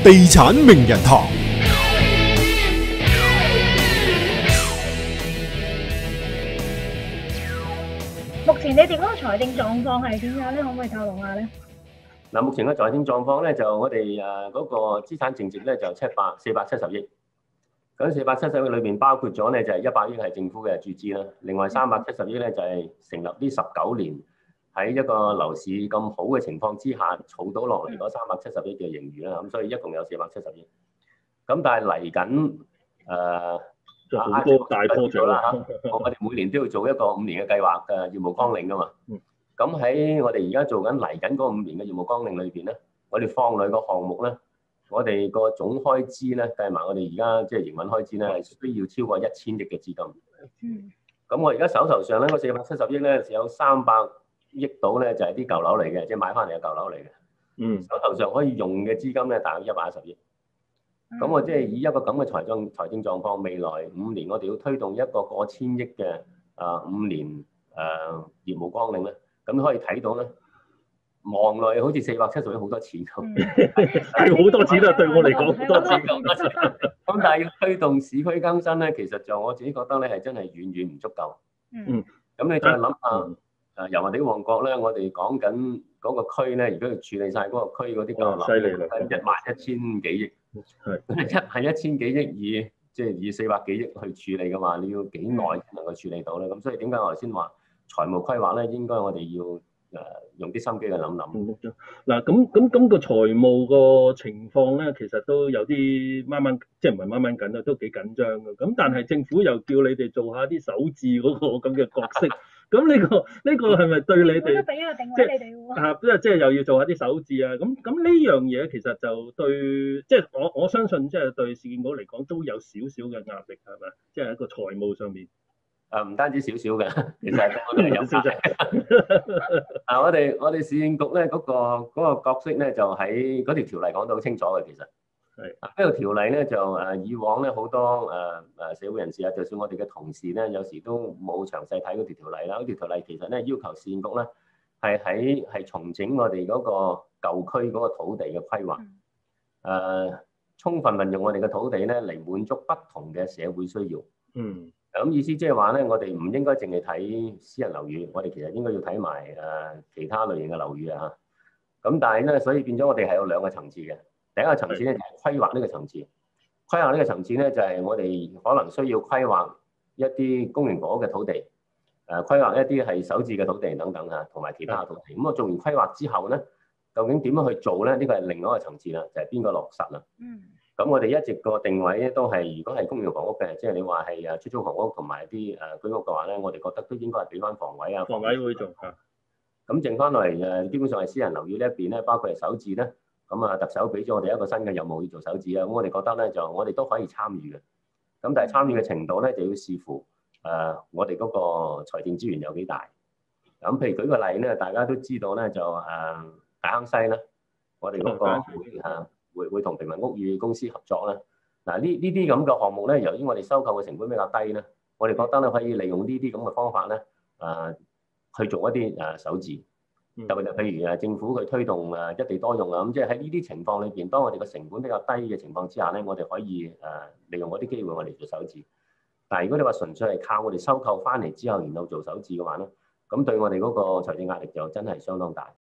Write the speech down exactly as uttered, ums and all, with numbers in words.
地產名人堂。 目前你哋嗰個財政狀況係點樣咧？可唔可以透露下咧？ 嗱，目前嘅財政狀況咧，就我哋誒嗰個資產淨值咧就七百四百七十億。咁四百七十億裏邊包括咗咧就係一百億係政府嘅注資啦，另外三百七十億咧就係成立呢十九年喺一個樓市咁好嘅情況之下，儲到落嚟嗰三百七十億嘅盈餘啦。咁所以一共有四百七十億。咁但係嚟緊誒， 就好多大 project 啦嚇，我哋每年都要做一個五年嘅計劃嘅業務綱領噶嘛。咁喺我哋而家做緊嚟緊嗰五年嘅業務綱領裏邊咧，我哋放裏個項目咧，我哋個總開支咧計埋我哋而家即係營運開支咧，係需要超過一千億嘅資金。嗯。咁我而家手頭上咧，嗰四百七十億咧，有三百億到咧，就係啲舊樓嚟嘅，即係買翻嚟嘅舊樓嚟嘅。嗯。手頭上可以用嘅資金咧，大約一百一十億。咁我即係以一個咁嘅財政財政狀況，未來五年我哋要推動一個過千億嘅啊五年誒、呃、業務綱領咧。咁可以睇到咧，望落去好似四百七十億好多錢咁， 係好多錢啊！對我嚟講好多錢咁。咁但係要推動市區更新咧，其實就我自己覺得咧係真係遠遠唔足夠。嗯。咁你再諗下，誒油麻地旺角咧，我哋講緊嗰個區咧，如果要處理晒嗰個區嗰啲舊樓， 犀利啦！ 一萬一千幾億，係一係一千幾億以即係以四百幾億去處理噶嘛？你要幾耐先能夠處理到咧？咁所以點解我頭先話？財務規劃咧，應該我哋要誒用啲心機去諗諗。 嗱，咁咁咁個財務個情況咧，其實都有啲掹掹，即係唔係掹掹緊啦，都幾緊張嘅。咁但係政府又叫你哋做下啲首置嗰個咁嘅角色，咁呢個呢個係咪對你哋？ 都俾個定位你哋喎。 啊，即係即係又要做下啲首置啊！咁咁呢樣嘢其實就對，即係我我相信即係對市建局嚟講都有少少嘅壓力係咪？即係喺個財務上面。 誒唔單止少少嘅，其實我哋有少少。啊，我哋我哋市建局咧嗰個嗰個角色咧，就喺嗰條條例講得好清楚嘅，其實係啊，呢條條例咧就誒以往咧好多誒誒社會人士啊，就算我哋嘅同事咧，有時都冇詳細睇嗰條條例啦。嗰條條例其實咧要求市建局咧係喺係重整我哋嗰個舊區嗰個土地嘅規劃，誒充分運用我哋嘅土地咧嚟滿足不同嘅社會需要。嗯。咁意思即係話咧，我哋唔應該淨係睇私人樓宇，我哋其實應該要睇埋誒其他類型嘅樓宇啊。咁但係咧，所以變咗我哋係有兩個層次嘅。第一個層次咧就係規劃呢個層次，規劃呢個層次咧就係我哋可能需要規劃一啲公營房屋嘅土地，誒、呃、規劃一啲係首置嘅土地等等啊，同埋其他嘅土地。咁我做完規劃之後咧，究竟點樣去做咧？呢個係另外一個層次啦，就係邊個落實啦。嗯。咁我哋一直個定位咧都係，如果係公營房屋嘅，即係你話係誒出租房屋同埋啲誒居屋嘅話咧，我哋覺得都應該係俾翻房委啊， 房委會做嚇。 咁剩翻落嚟誒，基本上係私人樓宇呢一邊咧，包括係首置咧。咁啊，特首俾咗我哋一個新嘅任務要做首置啊。咁我哋覺得咧，就我哋都可以參與嘅。咁但係參與嘅程度咧，就要視乎誒我哋嗰個財政資源有幾大。咁譬如舉個例咧，大家都知道咧，就誒大坑西啦，我哋嗰個嚇。會會同平民屋宇公司合作啦。嗱，呢呢啲咁嘅項目咧，由於我哋收購嘅成本比較低咧，我哋覺得咧可以利用呢啲咁嘅方法咧，誒、呃、去做一啲誒首置。特別就譬如誒政府去推動誒一地多用啊，咁即係喺呢啲情況裏邊，當我哋嘅成本比較低嘅情況之下咧，我哋可以誒利用嗰啲機會我哋做首置。但係如果你話純粹係靠我哋收購翻嚟之後，然後做首置嘅話咧，咁對我哋嗰個財政壓力就真係相當大。